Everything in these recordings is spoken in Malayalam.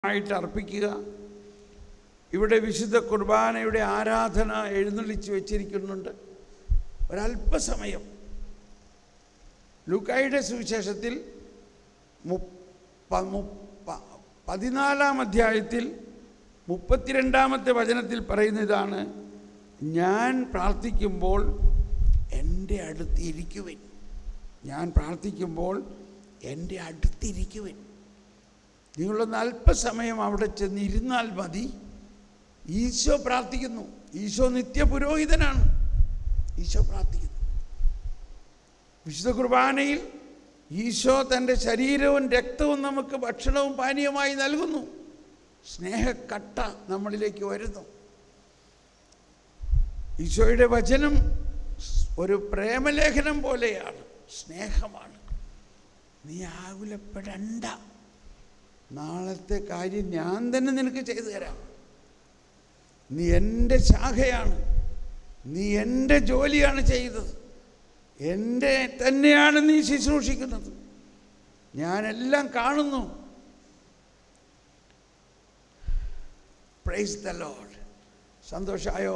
ആയിട്ട് അർപ്പിക്കുക. ഇവിടെ വിശുദ്ധ കുർബാനയുടെ ആരാധന എഴുന്നള്ളിച്ച് വെച്ചിരിക്കുന്നുണ്ട്. ഒരല്പസമയം ലൂക്കായുടെ സുവിശേഷത്തിൽ 14-ാം അധ്യായത്തിൽ 32-ാമത്തെ വചനത്തിൽ പറയുന്ന ഇതാണ്: ഞാൻ പ്രാർത്ഥിക്കുമ്പോൾ എൻ്റെ അടുത്തിരിക്കുവിൻ. ഞാൻ പ്രാർത്ഥിക്കുമ്പോൾ എൻ്റെ അടുത്തിരിക്കുവിൻ. നിങ്ങളൊന്ന് അല്പസമയം അവിടെ ചെന്നിരുന്നാൽ മതി. ഈശോ പ്രാർത്ഥിക്കുന്നു. ഈശോ നിത്യപുരോഹിതനാണ്. ഈശോ പ്രാർത്ഥിക്കുന്നു. വിശുദ്ധ കുർബാനയിൽ ഈശോ തൻ്റെ ശരീരവും രക്തവും നമുക്ക് ഭക്ഷണവും പാനീയമായി നൽകുന്നു. സ്നേഹക്കട്ട നമ്മളിലേക്ക് വരുന്നു. ഈശോയുടെ വചനം ഒരു പ്രേമലേഖനം പോലെയാണ്, സ്നേഹമാണ്. നീ ആകുലപ്പെടണ്ട, നാളത്തെ കാര്യം ഞാൻ തന്നെ നിനക്ക് ചെയ്തു തരാം. നീ എൻ്റെ ശാഖയാണ്, നീ എൻ്റെ ജോലിയാണ് ചെയ്തത്, എൻ്റെ തന്നെയാണ് നീ ശുശ്രൂഷിക്കുന്നത്, ഞാനെല്ലാം കാണുന്നു. Praise the Lord. സന്തോഷമായോ?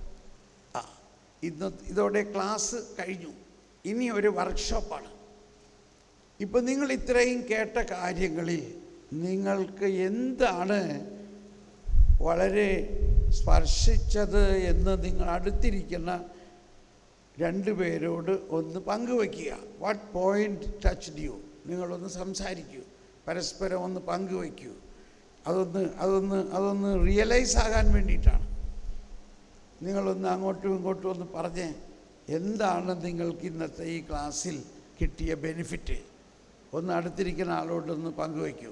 ഇതോടെ ക്ലാസ് കഴിഞ്ഞു. ഇനി ഒരു വർക്ക്ഷോപ്പാണ്. ഇപ്പം നിങ്ങൾ ഇത്രയും കേട്ട കാര്യങ്ങളിൽ നിങ്ങൾക്ക് എന്താണ് വളരെ സ്പർശിച്ചത് എന്ന് നിങ്ങൾ അടുത്തിരിക്കുന്ന രണ്ടുപേരോട് ഒന്ന് പങ്കുവയ്ക്കുക. What point touched you? നിങ്ങളൊന്ന് സംസാരിക്കൂ, പരസ്പരം ഒന്ന് പങ്കുവയ്ക്കൂ. അതൊന്ന് റിയലൈസ് ആകാൻ വേണ്ടിയിട്ടാണ്. നിങ്ങളൊന്ന് അങ്ങോട്ടും ഇങ്ങോട്ടും ഒന്ന് പറഞ്ഞ് എന്താണ് നിങ്ങൾക്ക് ഇന്നത്തെ ഈ ക്ലാസ്സിൽ കിട്ടിയ ബെനിഫിറ്റ് ഒന്ന് അടുത്തിരിക്കുന്ന ആളോടൊന്ന് പങ്കുവയ്ക്കൂ.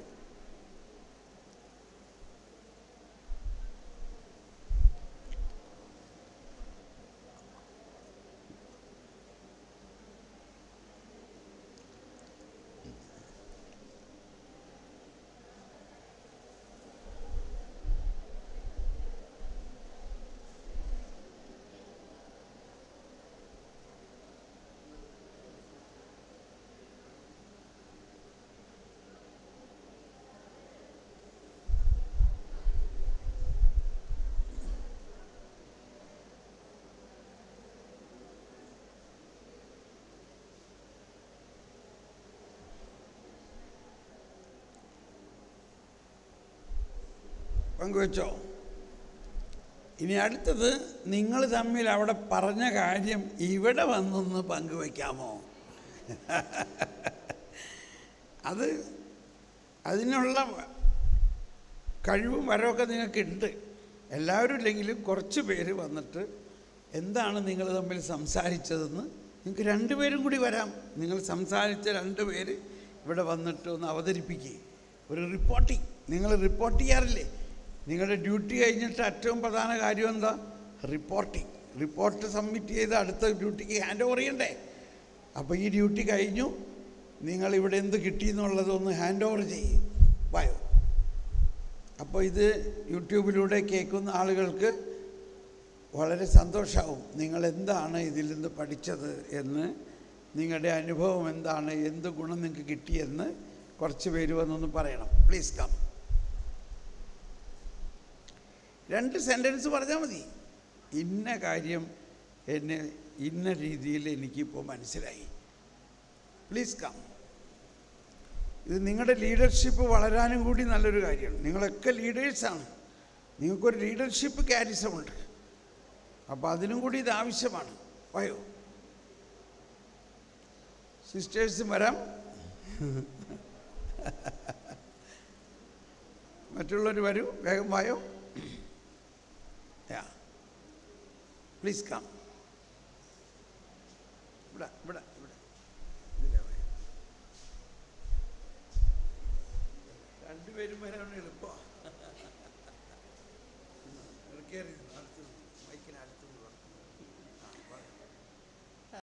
പങ്കുവച്ചോ? ഇനി അടുത്തത്, നിങ്ങൾ തമ്മിൽ അവിടെ പറഞ്ഞ കാര്യം ഇവിടെ വന്നൊന്ന് പങ്കുവയ്ക്കാമോ? അതിനുള്ള കഴിവും വരവൊക്കെ നിങ്ങൾക്കുണ്ട്. എല്ലാവരും ഇല്ലെങ്കിലും കുറച്ച് പേര് വന്നിട്ട് എന്താണ് നിങ്ങൾ തമ്മിൽ സംസാരിച്ചതെന്ന് നിങ്ങൾക്ക് രണ്ടുപേരും കൂടി വരാം. നിങ്ങൾ സംസാരിച്ച രണ്ടുപേര് ഇവിടെ വന്നിട്ട് ഒന്ന് അവതരിപ്പിക്കുക. ഒരു റിപ്പോർട്ടിങ്. നിങ്ങൾ റിപ്പോർട്ട് ചെയ്യാറില്ലേ? നിങ്ങളുടെ ഡ്യൂട്ടി കഴിഞ്ഞിട്ട് ഏറ്റവും പ്രധാന കാര്യം എന്താ? റിപ്പോർട്ടിങ്. റിപ്പോർട്ട് സബ്മിറ്റ് ചെയ്ത് അടുത്ത ഡ്യൂട്ടിക്ക് ഹാൻഡ് ഓവർ ചെയ്യണ്ടേ? അപ്പോൾ ഈ ഡ്യൂട്ടി കഴിഞ്ഞു, നിങ്ങളിവിടെ എന്ത് കിട്ടിയെന്നുള്ളതൊന്ന് ഹാൻഡ് ഓവർ ചെയ്യും. വായോ. അപ്പോൾ ഇത് യൂട്യൂബിലൂടെ കേൾക്കുന്ന ആളുകൾക്ക് വളരെ സന്തോഷമാവും. നിങ്ങളെന്താണ് ഇതിൽ നിന്ന് പഠിച്ചത് എന്ന്, നിങ്ങളുടെ അനുഭവം എന്താണ്, എന്ത് ഗുണം നിങ്ങൾക്ക് കിട്ടിയെന്ന് കുറച്ച് പേര് വന്നൊന്ന് പറയണം. Please come. 2 സെൻറ്റൻസ് പറഞ്ഞാൽ മതി. ഇന്ന കാര്യം എന്നെ ഇന്ന രീതിയിൽ എനിക്കിപ്പോൾ മനസ്സിലായി. Please come. ഇത് നിങ്ങളുടെ ലീഡർഷിപ്പ് വളരാനും കൂടി നല്ലൊരു കാര്യമാണ്. നിങ്ങളൊക്കെ ലീഡേഴ്സാണ്. നിങ്ങൾക്കൊരു ലീഡർഷിപ്പ് ക്യാരിസമുണ്ട്. അപ്പോൾ അതിനും കൂടി ഇത് ആവശ്യമാണ്. വായോ. സിസ്റ്റേഴ്സും വരാം, മറ്റുള്ളവർ വരൂ. വേഗം വായോ. Please come. ഇവിടെ ഇവിടെ ഇവിടെ രണ്ടുപേരും വരാൻ എളുപ്പമാണ്.